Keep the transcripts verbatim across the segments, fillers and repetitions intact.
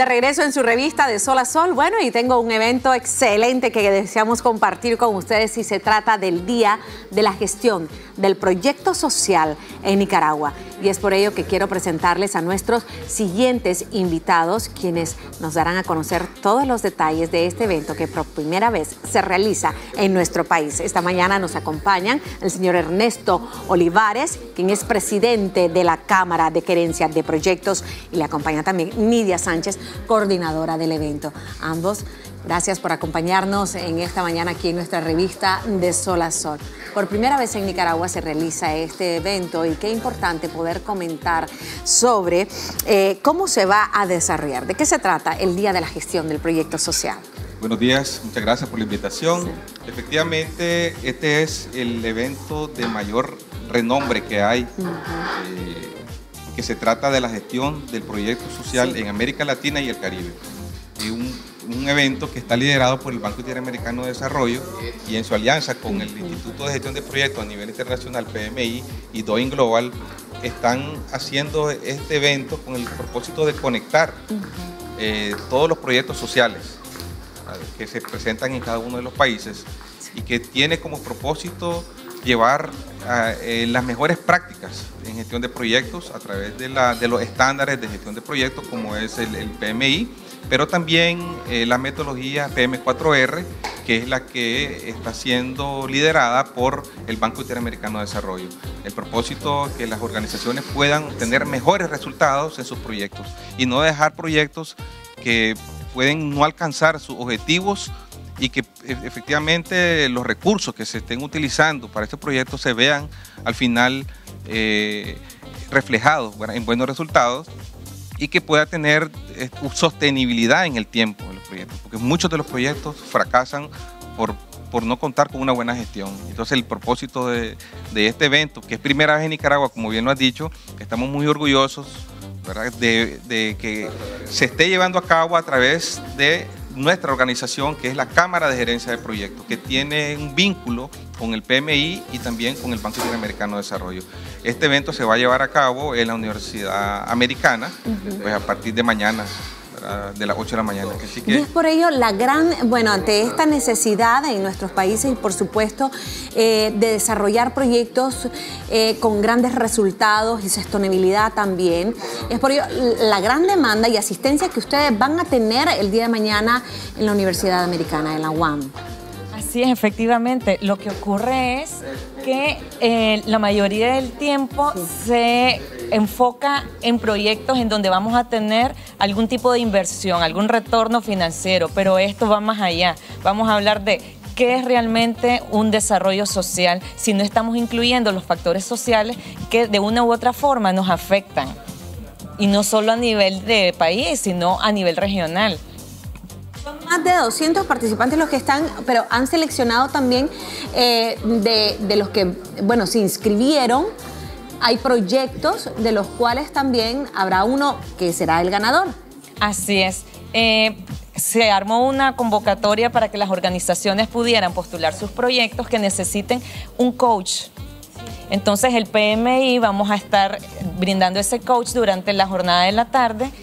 De regreso en su revista de Sol a Sol, bueno, y tengo un evento excelente que deseamos compartir con ustedes y se trata del Día de la Gestión del Proyecto Social en Nicaragua. Y es por ello que quiero presentarles a nuestros siguientes invitados, quienes nos darán a conocer todos los detalles de este evento que por primera vez se realiza en nuestro país. Esta mañana nos acompañan el señor Ernesto Olivares, quien es presidente de la Cámara de Gerencia de Proyectos, y le acompaña también Nidia Sánchez, coordinadora del evento. Ambos, gracias por acompañarnos en esta mañana aquí en nuestra revista de Sol a Sol. Por primera vez en Nicaragua se realiza este evento y qué importante poder comentar sobre eh, cómo se va a desarrollar. ¿De qué se trata el Día de la Gestión del Proyecto Social? Buenos días, muchas gracias por la invitación. Sí. Efectivamente, este es el evento de mayor renombre que hay, uh-huh. eh, que se trata de la gestión del proyecto social, sí, en América Latina y el Caribe. Y un, un evento que está liderado por el Banco Interamericano de Desarrollo y en su alianza con el Instituto de Gestión de Proyectos a nivel internacional, P M I, y Doing Global, están haciendo este evento con el propósito de conectar uh-huh. eh, todos los proyectos sociales que se presentan en cada uno de los países, sí, y que tiene como propósito llevar uh, eh, las mejores prácticas en gestión de proyectos a través de, la, de los estándares de gestión de proyectos como es el, el P M I, pero también eh, la metodología P M cuatro R, que es la que está siendo liderada por el Banco Interamericano de Desarrollo. El propósito es que las organizaciones puedan obtener mejores resultados en sus proyectos y no dejar proyectos que pueden no alcanzar sus objetivos y que efectivamente los recursos que se estén utilizando para este proyecto se vean al final eh, reflejados en buenos resultados y que pueda tener sostenibilidad en el tiempo de los proyectos, porque muchos de los proyectos fracasan por, por no contar con una buena gestión. Entonces el propósito de, de este evento, que es primera vez en Nicaragua, como bien lo has dicho, estamos muy orgullosos, ¿verdad?, de, de que se esté llevando a cabo a través de nuestra organización, que es la Cámara de Gerencia de Proyectos, que tiene un vínculo con el P M I y también con el Banco Interamericano de Desarrollo. Este evento se va a llevar a cabo en la Universidad Americana, uh-huh. pues a partir de mañana, de las ocho de la mañana. Así que... Y es por ello la gran, bueno, ante esta necesidad en nuestros países y por supuesto eh, de desarrollar proyectos eh, con grandes resultados y sostenibilidad también, es por ello la gran demanda y asistencia que ustedes van a tener el día de mañana en la Universidad Americana, en la U A M. Así es, efectivamente. Lo que ocurre es que eh, la mayoría del tiempo sí. se enfoca en proyectos en donde vamos a tener algún tipo de inversión, algún retorno financiero, pero esto va más allá. Vamos a hablar de qué es realmente un desarrollo social si no estamos incluyendo los factores sociales que de una u otra forma nos afectan. Y no solo a nivel de país, sino a nivel regional. Son más de doscientos participantes los que están, pero han seleccionado también eh, de, de los que, bueno, se inscribieron. Hay proyectos de los cuales también habrá uno que será el ganador. Así es. Eh, se armó una convocatoria para que las organizaciones pudieran postular sus proyectos que necesiten un coach. Entonces el P M I vamos a estar brindando ese coach durante la jornada de la tarde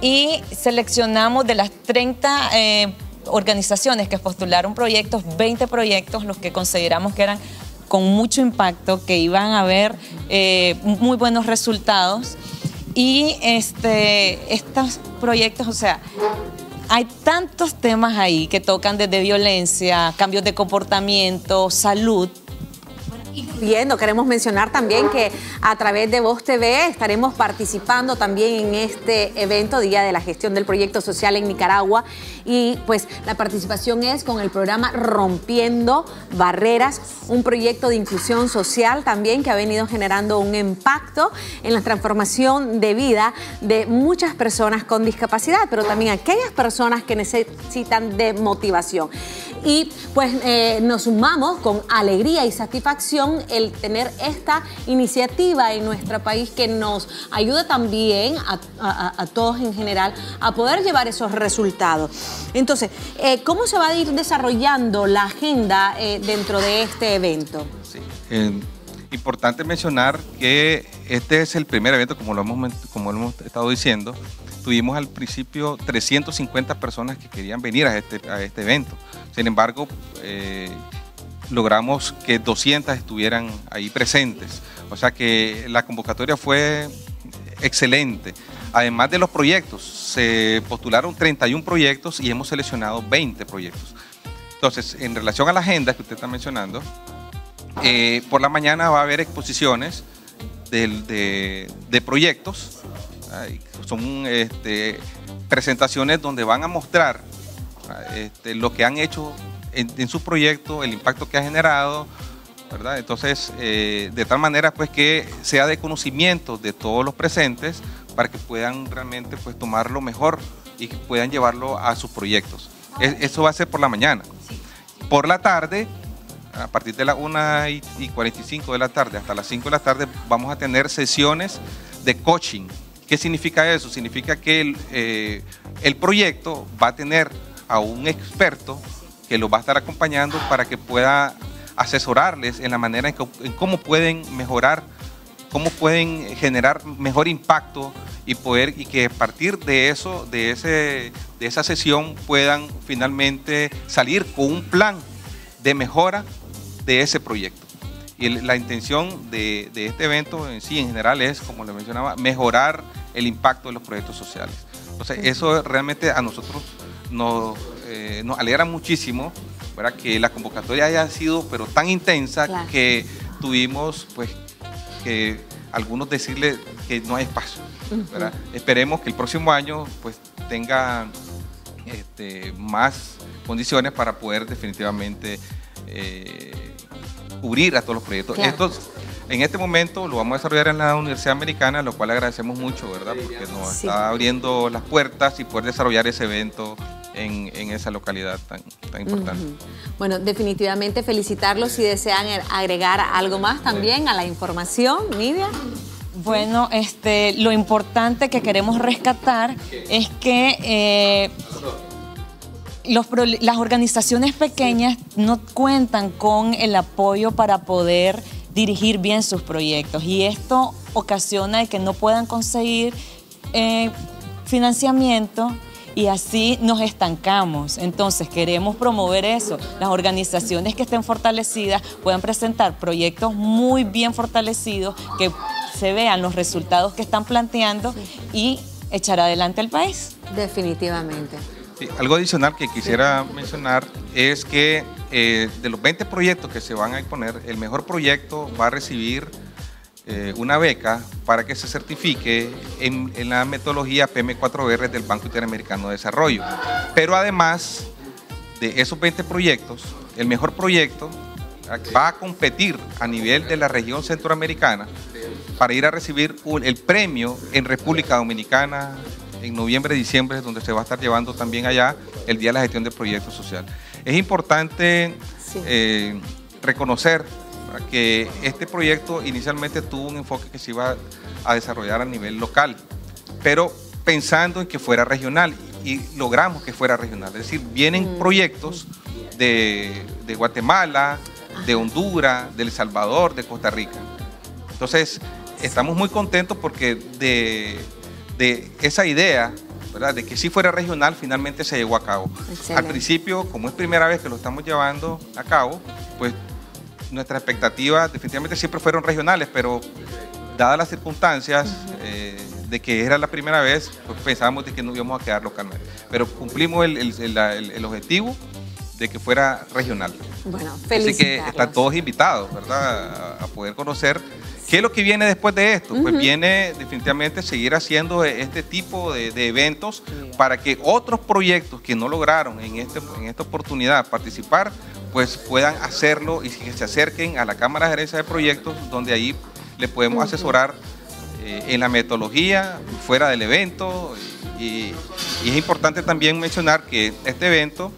y seleccionamos de las treinta eh, organizaciones que postularon proyectos, veinte proyectos, los que consideramos que eran con mucho impacto, que iban a ver eh, muy buenos resultados. Y este, estos proyectos, o sea, hay tantos temas ahí que tocan desde violencia, cambios de comportamiento, salud. Incluyendo, queremos mencionar también que a través de Voz T V estaremos participando también en este evento, Día de la Gestión del Proyecto Social en Nicaragua, y pues la participación es con el programa Rompiendo Barreras, un proyecto de inclusión social también que ha venido generando un impacto en la transformación de vida de muchas personas con discapacidad, pero también aquellas personas que necesitan de motivación. Y pues eh, nos sumamos con alegría y satisfacción el tener esta iniciativa en nuestro país que nos ayuda también a, a, a todos en general a poder llevar esos resultados. Entonces, eh, ¿cómo se va a ir desarrollando la agenda eh, dentro de este evento? Sí, eh, importante mencionar que este es el primer evento, como lo hemos, como lo hemos estado diciendo, tuvimos al principio trescientas cincuenta personas que querían venir a este, a este evento. Sin embargo, eh, logramos que doscientas estuvieran ahí presentes. O sea que la convocatoria fue excelente. Además de los proyectos, se postularon treinta y un proyectos y hemos seleccionado veinte proyectos. Entonces, en relación a la agenda que usted está mencionando, eh, por la mañana va a haber exposiciones de, de, de proyectos. Son este, presentaciones donde van a mostrar este, lo que han hecho en, en su proyecto, el impacto que ha generado, ¿verdad? Entonces, eh, de tal manera pues que sea de conocimiento de todos los presentes para que puedan realmente pues tomarlo mejor y que puedan llevarlo a sus proyectos. Es, eso va a ser por la mañana. Por la tarde, a partir de las una y cuarenta y cinco de la tarde hasta las cinco de la tarde, vamos a tener sesiones de coaching. ¿Qué significa eso? Significa que el, eh, el proyecto va a tener a un experto que lo va a estar acompañando para que pueda asesorarles en la manera en, que, en cómo pueden mejorar, cómo pueden generar mejor impacto y poder y que a partir de eso, de, ese, de esa sesión puedan finalmente salir con un plan de mejora de ese proyecto. Y el, la intención de, de este evento en sí, en general, es, como le mencionaba, mejorar el impacto de los proyectos sociales. Entonces, eso realmente a nosotros nos, eh, nos alegra muchísimo, ¿verdad? Que la convocatoria haya sido pero tan intensa, claro, que tuvimos pues que algunos decirle que no hay espacio, ¿verdad? Uh-huh. Esperemos que el próximo año pues tenga este, más condiciones para poder definitivamente eh, cubrir a todos los proyectos. Claro. Estos, en este momento lo vamos a desarrollar en la Universidad Americana, lo cual agradecemos mucho, ¿verdad? Porque nos sí. está abriendo las puertas y poder desarrollar ese evento en, en esa localidad tan, tan importante. Uh-huh. Bueno, definitivamente felicitarlos. Si desean agregar algo más también a la información, Nidia. Bueno, este, lo importante que queremos rescatar es que eh, los, las organizaciones pequeñas no cuentan con el apoyo para poder dirigir bien sus proyectos, y esto ocasiona que no puedan conseguir eh, financiamiento, y así nos estancamos. Entonces queremos promover eso. Las organizaciones que estén fortalecidas puedan presentar proyectos muy bien fortalecidos, que se vean los resultados que están planteando y echar adelante el país. Definitivamente. Sí, algo adicional que quisiera sí. mencionar es que eh, de los veinte proyectos que se van a exponer, el mejor proyecto va a recibir eh, una beca para que se certifique en, en la metodología P M cuatro R del Banco Interamericano de Desarrollo. Pero además de esos veinte proyectos, el mejor proyecto va a competir a nivel de la región centroamericana para ir a recibir un, el premio en República Dominicana en noviembre, diciembre, donde se va a estar llevando también allá el Día de la Gestión de Proyectos Sociales. Es importante sí. eh, reconocer que este proyecto inicialmente tuvo un enfoque que se iba a desarrollar a nivel local, pero pensando en que fuera regional, y logramos que fuera regional. Es decir, vienen mm. proyectos de, de Guatemala, de Honduras, de El Salvador, de Costa Rica. Entonces, estamos muy contentos porque de, de esa idea, ¿verdad?, de que sí fuera regional, finalmente se llevó a cabo. Excelente. Al principio, como es primera vez que lo estamos llevando a cabo, pues nuestras expectativas definitivamente siempre fueron regionales, pero dadas las circunstancias uh-huh. eh, de que era la primera vez, pues pensábamos de que no íbamos a quedar localmente. Pero cumplimos el, el, el, el, el objetivo de que fuera regional. Bueno, felicitarlos. Así que están todos invitados, ¿verdad?, a, a poder conocer qué es lo que viene después de esto. Uh-huh. Pues viene definitivamente seguir haciendo este tipo de, de eventos sí. para que otros proyectos que no lograron en, este, en esta oportunidad participar, pues puedan hacerlo y que se acerquen a la Cámara de Gerencia de Proyectos, donde ahí le podemos uh-huh. asesorar eh, en la metodología, fuera del evento. Y, y es importante también mencionar que este evento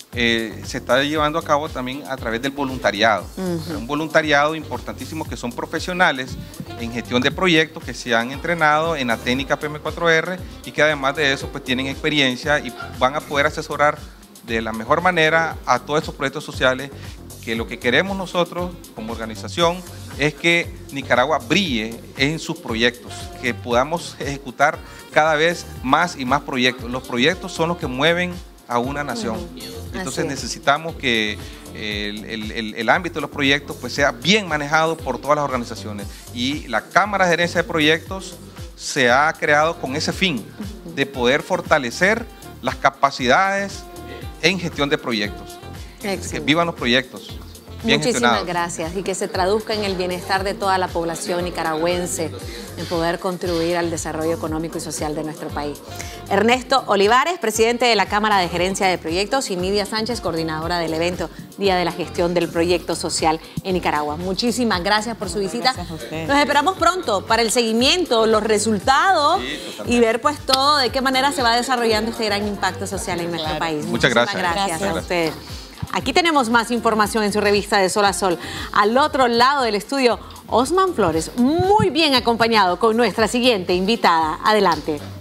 Eh, se está llevando a cabo también a través del voluntariado. Uh-huh. Un voluntariado importantísimo, que son profesionales en gestión de proyectos que se han entrenado en la técnica P M cuatro R y que además de eso pues tienen experiencia y van a poder asesorar de la mejor manera a todos estos proyectos sociales, que lo que queremos nosotros como organización es que Nicaragua brille en sus proyectos, que podamos ejecutar cada vez más y más proyectos. Los proyectos son los que mueven a una nación. Uh-huh. Entonces necesitamos que el, el, el, el ámbito de los proyectos pues, sea bien manejado por todas las organizaciones. Y la Cámara de Gerencia de Proyectos se ha creado con ese fin, de poder fortalecer las capacidades en gestión de proyectos. Que vivan los proyectos. Bien Muchísimas gracias y que se traduzca en el bienestar de toda la población nicaragüense, en poder contribuir al desarrollo económico y social de nuestro país. Ernesto Olivares, presidente de la Cámara de Gerencia de Proyectos, y Nidia Sánchez, coordinadora del evento Día de la Gestión del Proyecto Social en Nicaragua. Muchísimas gracias por su visita. Nos esperamos pronto para el seguimiento, los resultados sí, y ver pues todo de qué manera se va desarrollando este gran impacto social en nuestro claro. país. Muchas gracias. gracias. gracias a ustedes. Aquí tenemos más información en su revista de Sol a Sol. Al otro lado del estudio, Osman Flores, muy bien acompañado con nuestra siguiente invitada. Adelante.